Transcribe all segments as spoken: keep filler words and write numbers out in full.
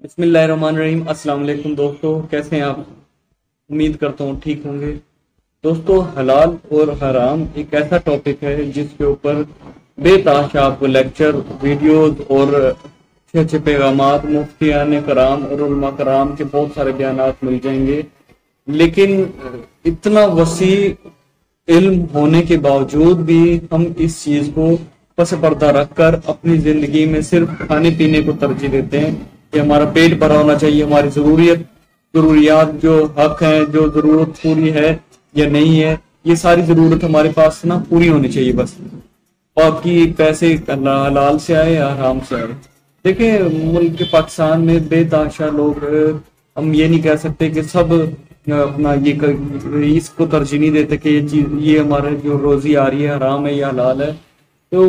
بسم اللہ الرحمن الرحیم۔ السلام علیکم دوستو، کیسے ہیں آپ؟ امید کرتا ہوں ٹھیک ہوں گے۔ دوستو، حلال اور حرام ایک ایسا ٹاپک ہے جس کے اوپر بے تحاشا آپ کو لیکچر، ویڈیوز اور اچھے اچھے پیغامات مفتیان کرام اور علماء کرام کے بہت سارے بیانات مل جائیں گے، لیکن اتنا وسیع علم ہونے کے باوجود بھی ہم اس چیز کو پس پردہ رکھ کر اپنی زندگی میں صرف کھانے پینے کو ترجیح دیتے ہیں کہ ہمارا پیٹ بھرا ہونا چاہیے، ہماری ضروریت ضروریات جو حق ہیں، جو ضرورت پوری ہے یا نہیں ہے، یہ ساری ضرورت ہمارے پاس نا پوری ہونی چاہیے بس۔ باقی پیسے حلال سے آئے یا حرام سے آئے۔ دیکھیں، ملک پاکستان میں بے تحاشا لوگ، ہم یہ نہیں کہہ سکتے کہ سب اپنا یہ اس کو ترجیح نہیں دیتے کہ یہ چیز، یہ ہمارے جو روزی آ رہی ہے حرام ہے یا حلال ہے۔ تو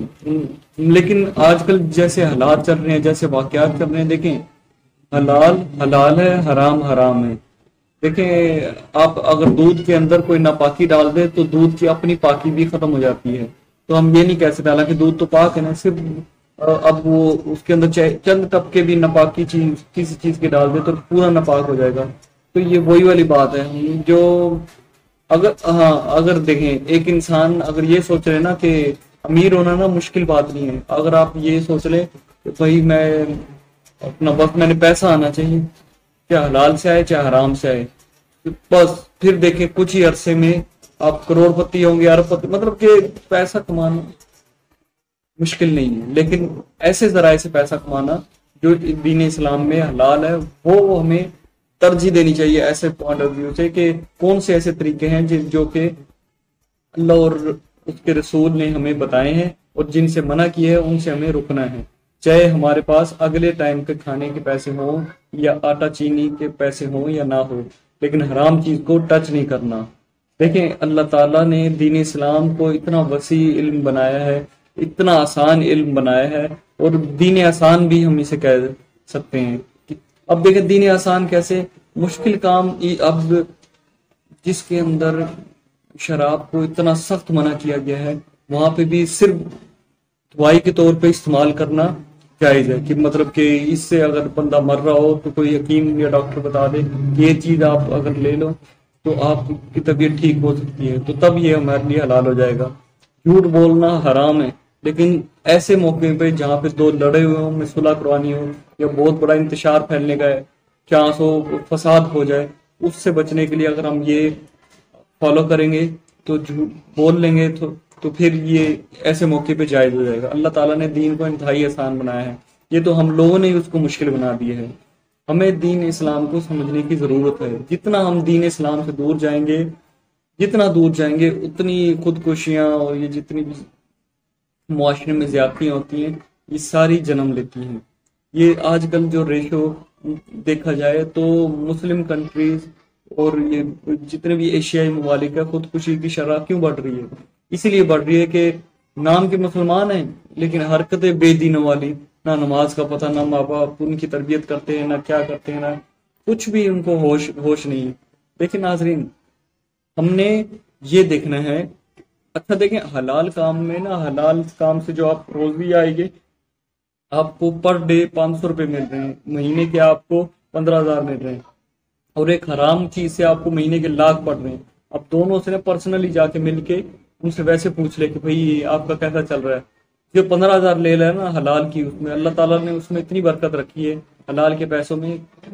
لیکن آج کل جیسے حالات چل رہے ہیں، جیسے واقعات چل رہے ہیں، دیکھیں حلال حلال ہے، حرام حرام ہے۔ دیکھیں، آپ اگر دودھ کے اندر کوئی ناپاکی ڈال دے تو دودھ کی اپنی پاکی بھی ختم ہو جاتی ہے۔ تو ہم یہ نہیں کہہ سکتے، حالانکہ دودھ تو پاک ہے نا، صرف اب وہ اس کے اندر چند ٹپکے بھی ناپاکی چیز کسی چیز کے ڈال دے تو پورا ناپاک ہو جائے گا۔ تو یہ وہی والی بات ہے جو اگر ہاں اگر دیکھیں، ایک انسان اگر یہ سوچ رہے نا کہ امیر ہونا نا مشکل بات نہیں ہے، اگر آپ یہ سوچ لیں کہ بھائی میں اپنا وقت، میں نے پیسہ آنا چاہیے، چاہے حلال سے آئے چاہے حرام سے آئے، بس پھر دیکھیں کچھ ہی عرصے میں آپ کروڑ پتی ہوں گے، ارب پتی، مطلب کہ پیسہ کمانا مشکل نہیں ہے، لیکن ایسے ذرائع سے پیسہ کمانا جو دین اسلام میں حلال ہے وہ ہمیں ترجیح دینی چاہیے، ایسے پوائنٹ آف ویو سے کہ کون سے ایسے طریقے ہیں جو کہ اللہ اور اس کے رسول نے ہمیں بتائے ہیں، اور جن سے منع کیے ہیں ان سے ہمیں رکنا ہے، چاہے ہمارے پاس اگلے ٹائم کے کھانے کے پیسے ہوں یا آٹا چینی کے پیسے ہوں یا نہ ہو، لیکن حرام چیز کو ٹچ نہیں کرنا۔ دیکھیں، اللہ تعالیٰ نے دین اسلام کو اتنا وسیع علم بنایا ہے، اتنا آسان علم بنایا ہے، اور دین آسان بھی ہم اسے کہہ سکتے ہیں۔ اب دیکھیں دین آسان کیسے؟ مشکل کام اب جس کے اندر شراب کو اتنا سخت منع کیا گیا ہے، وہاں پہ بھی صرف دوائی کے طور پہ استعمال کرنا جائز ہے، کہ مطلب کہ اس سے اگر بندہ مر رہا ہو تو کوئی حکیم یا ڈاکٹر بتا دے کہ یہ چیز آپ اگر لے لو تو آپ کی طبیعت ٹھیک ہو سکتی ہے، تو تب یہ ہمارے لیے حلال ہو جائے گا۔ جھوٹ بولنا حرام ہے، لیکن ایسے موقع پہ جہاں پہ دو لڑے ہوئے ہوں، میں صلح کروانی ہو یا بہت بڑا انتشار پھیلنے کا چانس ہو، فساد ہو جائے، اس سے بچنے کے لیے اگر ہم یہ فالو کریں گے تو جھوٹ بول لیں گے تو تو پھر یہ ایسے موقع پہ جائز ہو جائے گا۔ اللہ تعالیٰ نے دین کو انتہائی آسان بنایا ہے، یہ تو ہم لوگوں نے اس کو مشکل بنا دیا ہے۔ ہمیں دین اسلام کو سمجھنے کی ضرورت ہے۔ جتنا ہم دین اسلام سے دور جائیں گے، جتنا دور جائیں گے، اتنی خودکشیاں اور یہ جتنی بھی معاشرے میں زیادتیاں ہوتی ہیں یہ ساری جنم لیتی ہیں۔ یہ آج کل جو ریشو دیکھا جائے تو مسلم کنٹریز اور یہ جتنے بھی ایشیائی ممالک ہے، خودکشی کی شرح کیوں بڑھ رہی ہے؟ اسی لیے بڑھ رہی ہے کہ نام کے مسلمان ہیں لیکن حرکتیں بے دینوں والی، نہ نماز کا پتہ، نہ ماں باپ ان کی تربیت کرتے ہیں، نہ کیا کرتے ہیں، نہ کچھ بھی ان کو ہوش ہوش نہیں۔ لیکن ناظرین، ہم نے یہ دیکھنا ہے، اچھا دیکھیں حلال کام میں نا، حلال کام سے جو آپ روزی آئے گی، آپ کو پر ڈے پانچ سو روپے مل رہے ہیں، مہینے کے آپ کو پندرہ ہزار مل رہے ہیں، اور ایک حرام چیز سے آپ کو مہینے کے لاکھ پڑ رہے ہیں۔ اب دونوں سے پرسنلی جا کے مل کے ان سے ویسے پوچھ لے کہ بھئی آپ کا کیسا چل رہا ہے۔ جو پندرہ ہزار لے رہا ہے نا حلال کی، اس میں اللہ تعالیٰ نے اس میں اتنی برکت رکھی ہے حلال کے پیسوں میں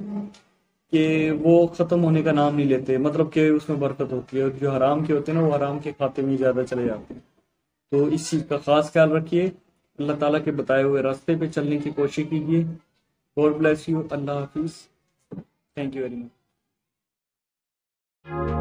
کہ وہ ختم ہونے کا نام نہیں لیتے، مطلب کہ اس میں برکت ہوتی ہے، اور جو حرام کے ہوتے ہیں نا وہ حرام کے کھاتے میں زیادہ چلے جاتے ہیں۔ تو اس چیز کا خاص خیال رکھیے، اللہ تعالیٰ کے بتائے ہوئے راستے پہ چلنے کی کوشش کیجیے۔ گاڈ بلیس یو، اللہ حافظ، تھینک یو ویری مچ۔